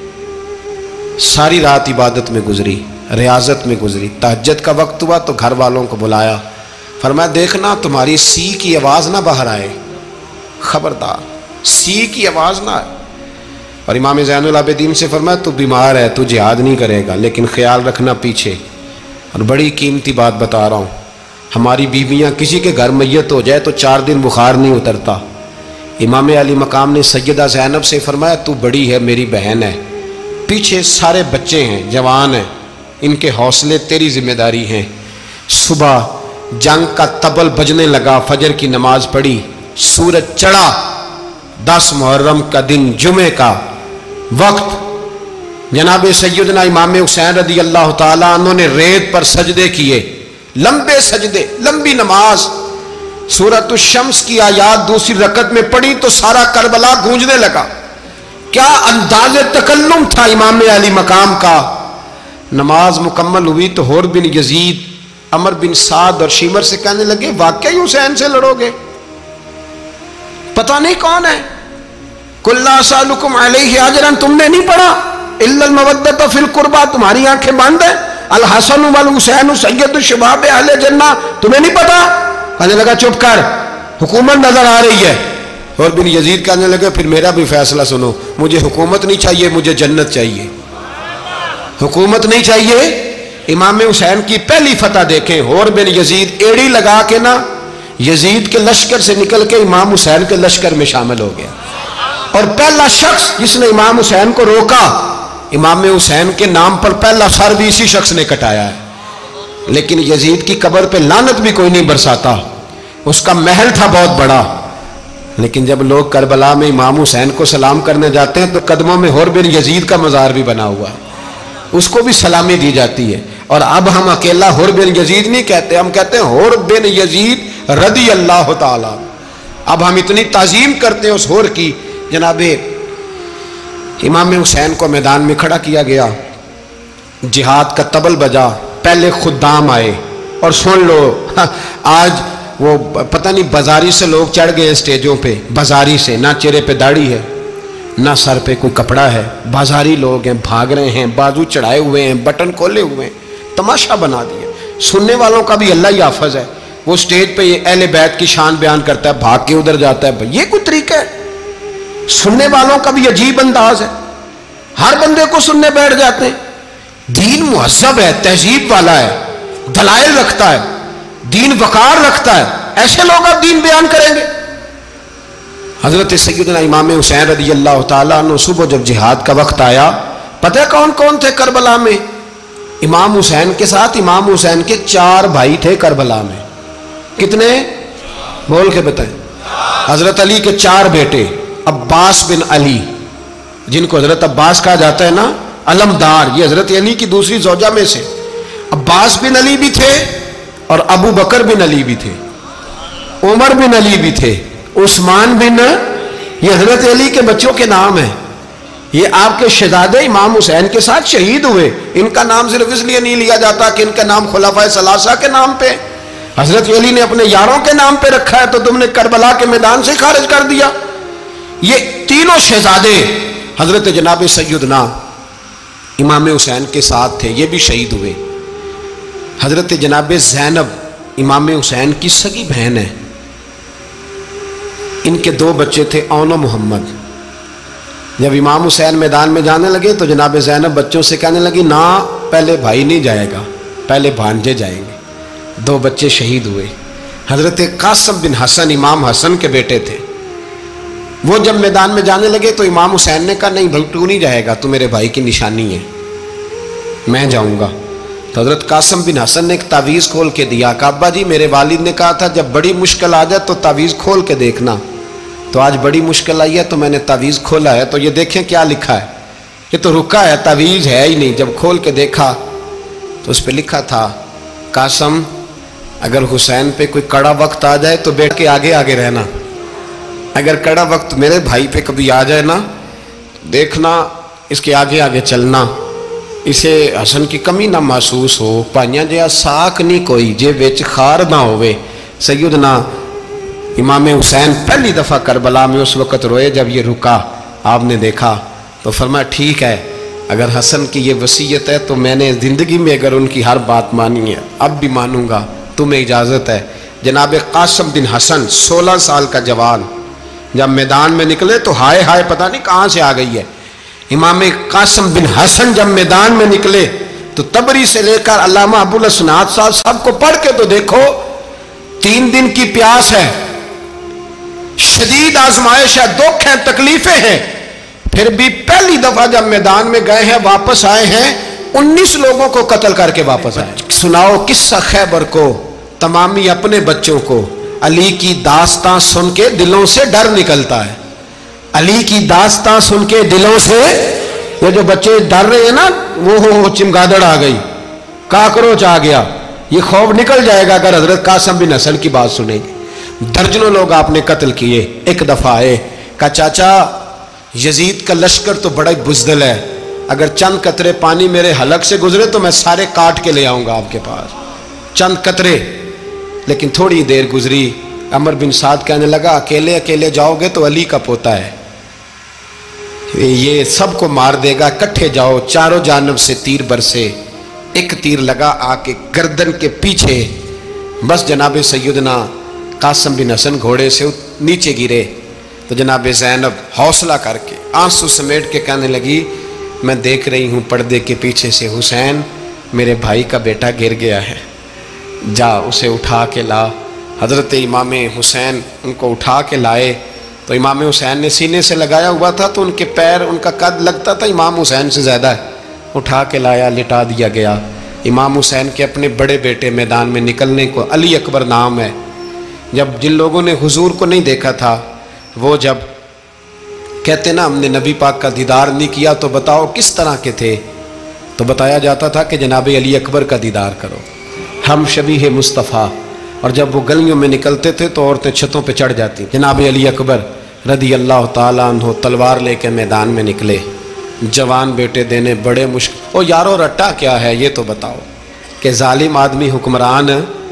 सारी रात इबादत में गुजरी, रियाजत में गुजरी। तहज्जुद का वक्त हुआ तो घर वालों को बुलाया, फरमाया देखना तुम्हारी सी की आवाज़ ना बाहर आए, खबरदार सी की आवाज़ ना आए। और इमाम ज़ैनुल आबिदीन से फरमाया तू बीमार है, तू जिहाद नहीं करेगा, लेकिन ख्याल रखना पीछे। और बड़ी कीमती बात बता रहा हूँ, हमारी बीवियाँ किसी के घर मैयत हो जाए तो चार दिन बुखार नहीं उतरता। इमाम अली मकाम ने सैयदा ज़ैनब से फरमाया तू बड़ी है, मेरी बहन है, पीछे सारे बच्चे हैं, जवान हैं, इनके हौसले तेरी जिम्मेदारी हैं। सुबह जंग का तबल बजने लगा, फजर की नमाज पढ़ी, सूरज चढ़ा, दस मुहर्रम का दिन, जुमे का वक्त। जनाब सैयदना इमाम हुसैन रज़ी अल्लाह ताला अन्हु ने रेत पर सजदे किए, लंबे सजदे, लंबी नमाज। सूरत शम्स की आयात दूसरी रकत में पढ़ी तो सारा करबला गूंजने लगा। क्या अंदाज़े तकल्लुम था इमाम अली मकाम का। नमाज मुकम्मल हुई तो हुर बिन यजीद, अमर बिन साद और शिमर से कहने लगे वाकई हुसैन से लड़ोगे, पता नहीं कौन है। कुल्ला सालुकुम अलैहि अजरन, तुमने नहीं पढ़ा, इल्लल मवद्दत फिल कुर्बा, तुम्हारी आंखें बंद है। अल हसन वल हुसैन सय्यदु शबाब अहले जन्नह, तुम्हें नहीं पता। कहने लगा चुप कर, हुकूमत नजर आ रही है। और बिन यजीद कहने लगे फिर मेरा भी फैसला सुनो, मुझे हुकूमत नहीं चाहिए, मुझे जन्नत चाहिए। हुकूमत नहीं चाहिए। इमाम हुसैन की पहली फतह देखें, और बिन यजीद एड़ी लगा के ना यजीद के लश्कर से निकल के इमाम हुसैन के लश्कर में शामिल हो गया। और पहला शख्स जिसने इमाम हुसैन को रोका इमाम हुसैन के नाम पर पहला सर भी इसी शख्स ने कटाया है। लेकिन यजीद की कब्र पे लानत भी कोई नहीं बरसाता, उसका महल था बहुत बड़ा। लेकिन जब लोग करबला में इमाम हुसैन को सलाम करने जाते हैं तो कदमों में हुर बिन यजीद का मज़ार भी बना हुआ है, उसको भी सलामी दी जाती है। और अब हम अकेला हुर बिन यजीद नहीं कहते, हम कहते हैं हुर बिन यजीद रदी अल्लाह ताला। अब हम इतनी ताजीम करते हैं उस हुर की। जनाबे इमाम हुसैन को मैदान में खड़ा किया गया, जिहाद का तबल बजा, पहले खुद्दाम आए। और सुन लो, आज वो पता नहीं बाजारी से लोग चढ़ गए स्टेजों पे, बाजारी से, ना चेहरे पे दाढ़ी है ना सर पे कोई कपड़ा है, बाजारी लोग हैं, भाग रहे हैं, बाजू चढ़ाए हुए हैं, बटन खोले हुए हैं, तमाशा बना दिया। सुनने वालों का भी अल्लाह ही हाफिज है, वो स्टेज पे ये अहले बैत की शान बयान करता है, भाग के उधर जाता है। ये कोई तरीका है? सुनने वालों का भी अजीब अंदाज है, हर बंदे को सुनने बैठ जाते हैं। दीन मुहज्जब है, तहजीब वाला है, दलाइल रखता है, दीन वकार रखता है, ऐसे लोग अब दीन बयान करेंगे। हजरत सैयदना इमाम हुसैन रज़ी अल्लाह ताला अन्हु सुबह जब जिहाद का वक्त आया, पता है कौन कौन थे करबला में? इमाम हुसैन के साथ इमाम हुसैन के चार भाई थे करबला में। कितने? बोल के बताएं। हजरत अली के चार बेटे, अब्बास बिन अली, जिनको हजरत अब्बास कहा जाता है ना, अलमदार, ये हजरत अली की दूसरी जोजा में से। अब्बास बिन अली भी थे और अबू बकर बिन अली भी थे, उमर बिन अली भी थे, उस्मान बिन, ये हजरत अली के बच्चों के नाम है। ये आपके शहजादे इमाम हुसैन के साथ शहीद हुए। इनका नाम सिर्फ इसलिए नहीं लिया जाता कि इनका नाम खुलाफाए सलासा के नाम पे, हजरत अली ने अपने यारों के नाम पे रखा है, तो तुमने करबला के मैदान से खारिज कर दिया। ये तीनों शहजादे हजरत जनाब सैयदना इमाम हुसैन के साथ थे, ये भी शहीद हुए। हजरत जनाब ज़ैनब इमाम हुसैन की सगी बहन है, इनके दो बच्चे थे, औन और मोहम्मद। जब इमाम हुसैन मैदान में जाने लगे तो जनाब ज़ैनब बच्चों से कहने लगी, ना पहले भाई नहीं जाएगा, पहले भांजे जाएंगे। दो बच्चे शहीद हुए। हजरत कासिम बिन हसन इमाम हसन के बेटे थे, वो जब मैदान में जाने लगे तो इमाम हुसैन ने कहा, नहीं भाई तू नहीं जाएगा, तू मेरे भाई की निशानी है, मैं जाऊंगा। तो हजरत कासिम बिन हसन ने एक तावीज़ खोल के दिया, कि अब्बा जी मेरे वालिद ने कहा था जब बड़ी मुश्किल आ जाए तो तावीज़ खोल के देखना। तो आज बड़ी मुश्किल आई है तो मैंने तावीज़ खोला है, तो ये देखें क्या लिखा है। ये तो रुका है, तावीज़ है ही नहीं। जब खोल के देखा तो उस पर लिखा था, कासिम अगर हुसैन पे कोई कड़ा वक्त आ जाए तो बैठ के आगे आगे रहना, अगर कड़ा वक्त मेरे भाई पे कभी आ जाए ना, देखना इसके आगे आगे चलना, इसे हसन की कमी ना महसूस हो। भाइयां जिहा साख नहीं कोई जे विच खार ना होवे। सैयदना इमाम हुसैन पहली दफ़ा करबला में उस वक़्त रोए जब ये रुका, आपने देखा तो फरमाया, ठीक है अगर हसन की ये वसीयत है तो मैंने ज़िंदगी में अगर उनकी हर बात मानी है, अब भी मानूंगा, तुम्हें इजाज़त है। जनाब कासिम बिन हसन सोलह साल का जवान जब मैदान में निकले तो हाय हाय पता नहीं कहाँ से आ गई है। इमाम कासिम बिन हसन जब मैदान में निकले तो तबरी से लेकर अल्लामा अबुल हसनात साहब सबको पढ़ के तो देखो, तीन दिन की प्यास है, शदीद आजमाइश है, दुख है, तकलीफें हैं, फिर भी पहली दफा जब मैदान में गए हैं, वापस आए हैं, उन्नीस लोगों को कत्ल करके वापस आए। सुनाओ किस्सा खैबर को, तमामी अपने बच्चों को। अली की दास्तां सुन के दिलों से डर निकलता है, अली की दास्तां सुन के दिलों से, ये जो बच्चे डर रहे हैं ना, वो हो चिमगादड़ आ गई, काकरोच आ गया, ये खौफ निकल जाएगा अगर हजरत कासिम बिन हसन की बात सुनेंगे। दर्जनों लोग आपने कत्ल किए। एक दफा आए, कहा चाचा यजीद का लश्कर तो बड़ा ही बुज़दिल है, अगर चंद कतरे पानी मेरे हलक से गुजरे तो मैं सारे काट के ले आऊंगा आपके पास, चंद कतरे। लेकिन थोड़ी देर गुजरी, अमर बिन साद कहने लगा, अकेले अकेले जाओगे तो अली का पोता है, ये सबको मार देगा, इकट्ठे जाओ। चारों जानब से तीर बरसे, एक तीर लगा आके गर्दन के पीछे, बस जनाब सैयदना कासिम बिन हसन घोड़े से नीचे गिरे। तो जनाब ज़ैनब हौसला करके आंसू समेट के कहने लगी, मैं देख रही हूँ पर्दे के पीछे से हुसैन मेरे भाई का बेटा गिर गया है, जा उसे उठा के ला। हज़रत इमाम हुसैन उनको उठा के लाए تو امام حسین نے سینے سے لگایا ہوا تھا تو ان کے پیر، ان کا قد لگتا تھا امام حسین سے زیادہ ہے، اٹھا کے لایا، لٹا دیا گیا۔ امام حسین کے اپنے بڑے بیٹے میدان میں نکلنے کو، علی اکبر نام ہے، جب جن لوگوں نے حضور کو نہیں دیکھا تھا وہ جب کہتے نا ہم نے نبی پاک کا دیدار نہیں کیا تو بتاؤ کس طرح کے تھے، تو بتایا جاتا تھا کہ جناب علی اکبر کا دیدار کرو، ہم شبیہ مصطفیٰ۔ اور جب وہ گلیوں میں نکلتے تھے تو عورتیں چھتوں پہ چڑھ جاتی۔ جناب علی اکبر رضی اللہ تعالیٰ عنہ تلوار لے کے میدان میں نکلے، جوان بیٹے دینے بڑے مشکل۔ او یارو رٹا کیا ہے یہ تو بتاؤ، کہ ظالم آدمی حکمران،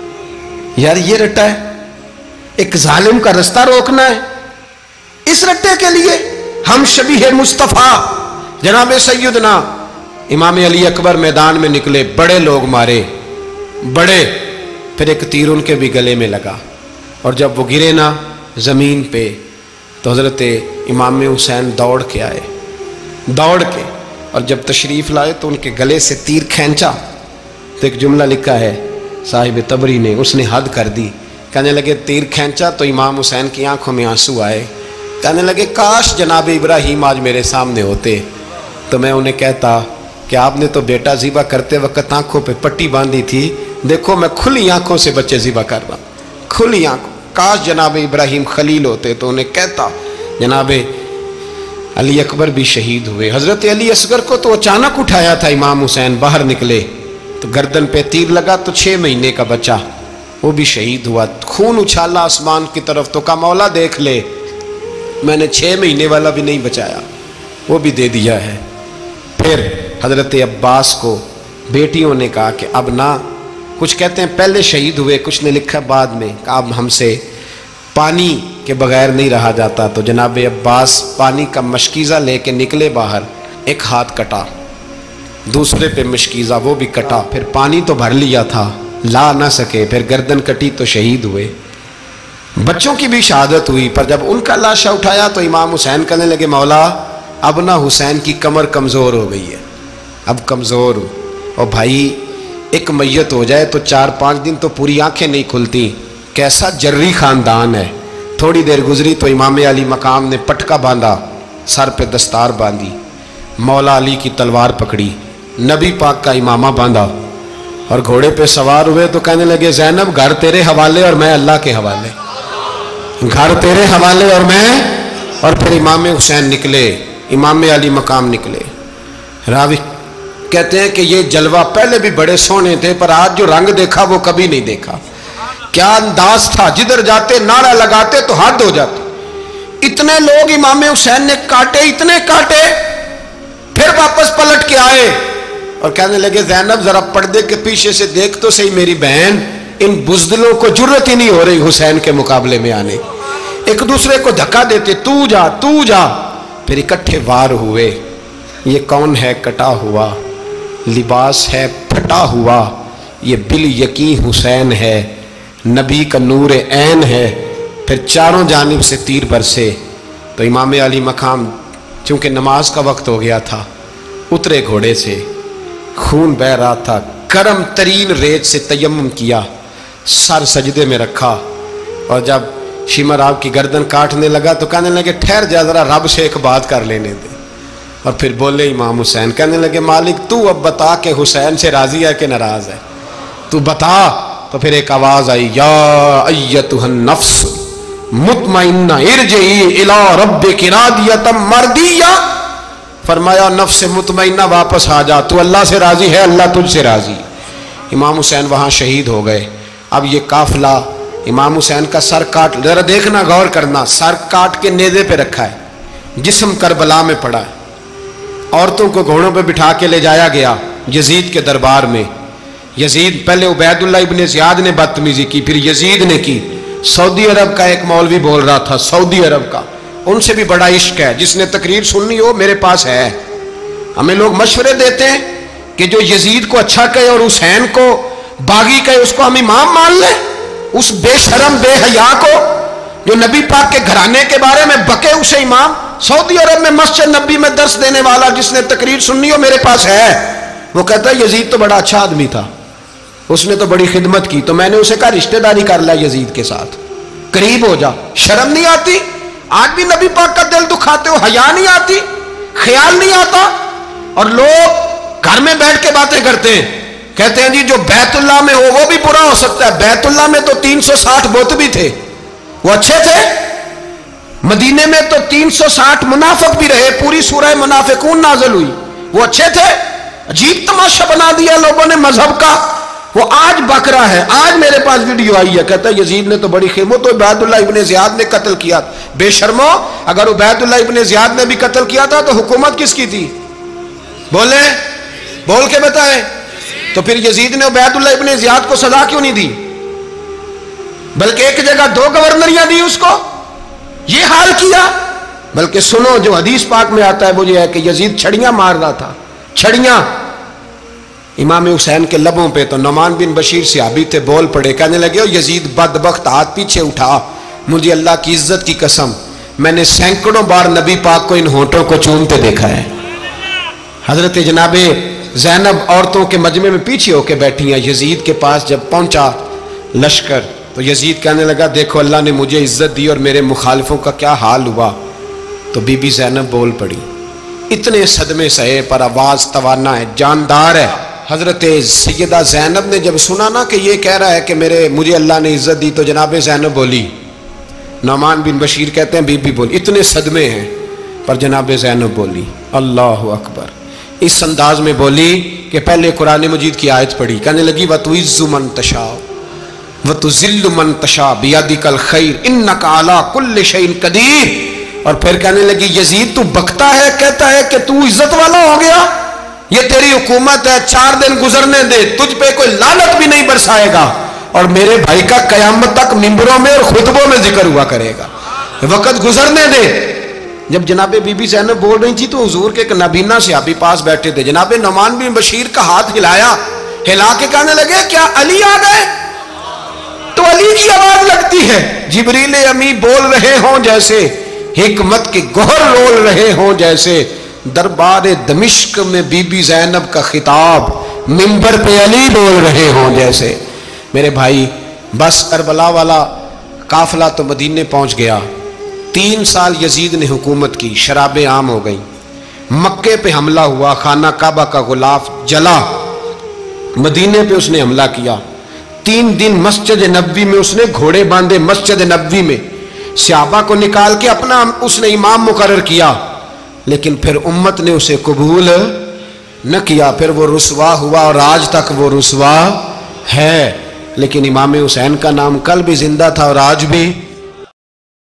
یار یہ رٹا ہے، ایک ظالم کا رستہ روکنا ہے، اس رٹے کے لیے ہم شبیہ مصطفیٰ جناب سیدنا امام علی اکبر میدان میں نکلے، بڑے لوگ مارے، بڑے، پھر ایک تیر ان کے بھی گلے میں لگا، اور جب وہ گرے نا زمین پہ تو حضرت امام حسین دوڑ کے آئے، دوڑ کے، اور جب تشریف لائے تو ان کے گلے سے تیر کھینچا تو ایک جملہ لکھا ہے صاحب تبری نے، اس نے حد کر دی، کہنے لگے تیر کھینچا تو امام حسین کی آنکھوں میں آنسو آئے، کہنے لگے کاش جناب ابراہیم آج میرے سامنے ہوتے تو میں انہیں کہتا کہ آپ نے تو بیٹا ذبح کرتے وقت آنکھوں پہ پٹی باندھی تھی، دیکھو میں کھلی آنکھوں سے بچے ذبح کر رہا ہوں، کھلی آنکھوں، کاش جناب ابراہیم خلیل ہوتے تو انہیں کہتا۔ جناب علی اکبر بھی شہید ہوئے۔ حضرت علی اصغر کو تو اچانک اٹھایا تھا امام حسین، باہر نکلے تو گردن پہ تیر لگا تو چھ مہینے کا بچہ وہ بھی شہید ہوا، خون اچھالا آسمان کی طرف تو کہا مولا دیکھ لے میں نے چھ مہینے والا بھی نہیں بچایا، وہ بھی دے دیا ہے۔ پھر حضرت عباس کو بیٹیوں نے کہا کہ اب نہ، کچھ کہتے ہیں پہلے شہید ہوئے، کچھ نے لکھا بعد میں، کہ اب ہم سے پانی کے بغیر نہیں رہا جاتا، تو جناب عباس پانی کا مشکیزہ لے کے نکلے باہر، ایک ہاتھ کٹا، دوسرے پہ مشکیزہ وہ بھی کٹا، پھر پانی تو بھر لیا تھا لا نہ سکے، پھر گردن کٹی تو شہید ہوئے۔ بچوں کی بھی شہادت ہوئی، پر جب ان کا لاشا اٹھایا تو امام حسین کہنے لگے مولا اب نہ حسین کی کمر کمزور ہو گئی ہے، اب کمزور ہو، اور بھائی ایک میت ہو جائے تو چار پانچ دن تو پوری آنکھیں نہیں کھلتی، کیسا جری خاندان ہے۔ تھوڑی دیر گزری تو امام علی مقام نے پٹکا باندھا، سر پہ دستار باندھی، مولا علی کی تلوار پکڑی، نبی پاک کا امامہ باندھا اور گھوڑے پہ سوار ہوئے تو کہنے لگے زینب گھر تیرے حوالے اور میں اللہ کے حوالے، گھر تیرے حوالے اور میں، اور پھر امام حسین نکلے، امام علی مقام نکلے۔ راوی کہتے ہیں کہ یہ جلوہ پہلے بھی بڑے سونے تھے پر آج جو رنگ دیکھا وہ کبھی نہیں دیکھا، کیا انداز تھا، جدھر جاتے نعرہ لگاتے تو حد ہو جاتے، اتنے لوگ امام حسین نے کاٹے، اتنے کاٹے، پھر واپس پلٹ کے آئے اور کہنے لگے زینب ذرا پردے کے پیچھے سے دیکھ تو صحیح میری بہن، ان بزدلوں کو جرت ہی نہیں ہو رہی حسین کے مقابلے میں آنے، ایک دوسرے کو دھکا دیتے، تو جا تو جا، پھر اکٹھے وار ہوئے۔ یہ کون ہے کٹا ہوا، لباس ہے پھٹا ہوا، یہ بال یقین حسین ہے، نبی کا نور عین ہے۔ پھر چاروں جانب سے تیر برسے تو امام علی مقام چونکہ نماز کا وقت ہو گیا تھا، اترے گھوڑے سے، خون بہ رہا تھا، گرم ترین ریت سے تیمم کیا، سر سجدے میں رکھا، اور جب شمر آپ کی گردن کاٹنے لگا تو کہنے لگے ٹھہر جا ذرا رب سے ایک بات کر لینے دے، اور پھر بولے امام حسین، کہنے لگے مالک تو اب بتا کہ حسین سے راضی ہے کہ ناراض ہے، تو بتا۔ تو پھر ایک آواز آئی، یا ایتھا النفس مطمئنہ ارجعی الی ربک راضیۃ مرضیہ، فرمایا نفس مطمئنہ واپس آ جا، تو اللہ سے راضی ہے، اللہ تجھ سے راضی۔ امام حسین وہاں شہید ہو گئے۔ اب یہ قافلہ امام حسین کا سر کاٹ، ذرا دیکھنا غور کرنا، سر کاٹ کے نیزے پہ رکھا ہے، جسم کربلا میں پڑا ہے، عورتوں کو گھوڑوں پہ بٹھا کے لے جایا گیا یزید کے دربار میں۔ یزید پہلے عبید اللہ ابن زیاد نے بدتمیزی کی، پھر یزید نے کی۔ سعودی عرب کا ایک مولوی بول رہا تھا، سعودی عرب کا، ان سے بھی بڑا عشق ہے، جس نے تقریر سننی ہو میرے پاس ہے۔ ہمیں لوگ مشورے دیتے ہیں کہ جو یزید کو اچھا کہے اور حسین کو باغی کہے اس کو ہم امام مان لیں، اس بے شرم بے حیا کو جو نبی پاک کے گھرانے کے بارے میں بکے اسے امام۔ سعودی عرب میں مسجد نبی میں درس دینے والا جس نے تقریر سننی ہو میرے پاس ہے، وہ کہتا ہے یزید تو بڑا اچھا آدمی تھا، اس نے تو بڑی خدمت کی، تو میں نے اسے کہا رشتہ داری کر لیا یزید کے ساتھ، قریب ہو جا، شرم نہیں آتی؟ آج بھی نبی پاک کا دل دکھاتے ہو، حیا نہیں آتی، خیال نہیں آتا، اور لوگ گھر میں بیٹھ کے باتیں کرتے ہیں، کہتے ہیں جی جو بیت اللہ میں ہو وہ بھی برا ہو سکتا ہے۔ بیت اللہ میں تو تین سو ساٹھ بت بھی تھے، وہ اچھے تھے۔ مدینے میں تو تین سو ساٹھ منافق بھی رہے، پوری سورہ منافقون نازل ہوئی، وہ اچھے تھے۔ عجیب تماشا بنا دیا لوگوں نے مذہب کا۔ وہ آج بکرا ہے، آج میرے پاس ویڈیو آئی ہے، کہتا ہے یزید نے تو بڑی خیمت، تو عبید اللہ ابن زیاد نے قتل کیا۔ بے شرمو، اگر عبید اللہ ابن زیاد نے بھی قتل کیا تھا تو حکومت کس کی تھی؟ بولے، بول کے بتائیں۔ تو پھر یزید نے عبید اللہ ابن زیاد کو سزا کیوں نہیں دی، بلکہ ایک جگہ دو گورنریاں دی اس کو، یہ حال کیا؟ بلکہ سنو جو حدیث پاک میں آتا ہے وہ یہ ہے کہ یزید چھڑیاں مار رہا تھا، چھڑیاں امام حسین کے لبوں پہ۔ تو نعمان بن بشیر صحابی تھے، بول پڑے، کہنے لگے او یزید بدبخت، ہاتھ پیچھے اٹھا، مجھے اللہ کی عزت کی قسم میں نے سینکڑوں بار نبی پاک کو ان ہونٹوں کو چومتے دیکھا ہے۔ حضرت جناب زینب عورتوں کے مجمع میں پیچھے ہو کے بیٹھی ہیں، یزید کے پاس جب پہنچا لشکر تو یزید کہنے لگا دیکھو اللہ نے مجھے عزت دی اور میرے مخالفوں کا کیا حال ہوا۔ تو بی بی زینب بول پڑی، اتنے صدمے سہے پر آواز توانا ہے، جاندار ہے۔ حضرت سیدہ زینب نے جب سنا نا کہ یہ کہہ رہا ہے کہ میرے مجھے اللہ نے عزت دی، تو جناب زینب بولی، نعمان بن بشیر کہتے ہیں بی بی بولی، اتنے صدمے ہیں پر جناب زینب بولی اللہ اکبر، اس انداز میں بولی کہ پہلے قرآن مجید کی آیت پڑھی، کہنے لگی وَتُعِزُّ مَن تَشَاءُ وَتُذِلُّ مَن تَشَاءُ بِيَدِكَ الْخَيْرُ إِنَّكَ عَلَىٰ كُلِّ شَيْءٍ قَدِيرٌ۔ اور پھر کہنے لگی یزید تو بکتا ہے، کہتا ہے کہ تو عزت والا ہو گیا، یہ تیری حکومت ہے، چار دن گزرنے دے، تجھ پہ کوئی لعنت بھی نہیں برسائے گا، اور میرے بھائی کا قیامت تک ممبروں میں اور خطبوں میں ذکر ہوا کرے گا، وقت گزرنے دے۔ جب جناب بی بی زینب بول رہی تھی تو حضور کے ایک نابینا صحابی پاس بیٹھے تھے، جناب نعمان بن بشیر کا ہاتھ ہلایا، ہلا کے کہنے لگے کیا علی آ گئے؟ تو علی کی آواز لگتی ہے، جبریل امی بول رہے ہوں جیسے، حکمت کے گوہر رول رہے ہوں جیسے، دربار دمشق میں بی بی زینب کا خطاب، منبر پہ علی بول رہے ہوں جیسے۔ میرے بھائی بس کربلا والا قافلہ تو مدینے پہنچ گیا، تین سال یزید نے حکومت کی، شرابیں عام ہو گئیں، مکے پہ حملہ ہوا، خانہ کعبہ کا غلاف جلا، مدینے پہ اس نے حملہ کیا، تین دن مسجد نبوی میں اس نے گھوڑے باندھے، مسجد نبوی میں صحابہ کو نکال کے اپنا اس نے امام مقرر کیا، لیکن پھر امت نے اسے قبول نہ کیا، پھر وہ رسوا ہوا اور آج تک وہ رسوا ہے۔ لیکن امام حسین کا نام کل بھی زندہ تھا اور آج بھی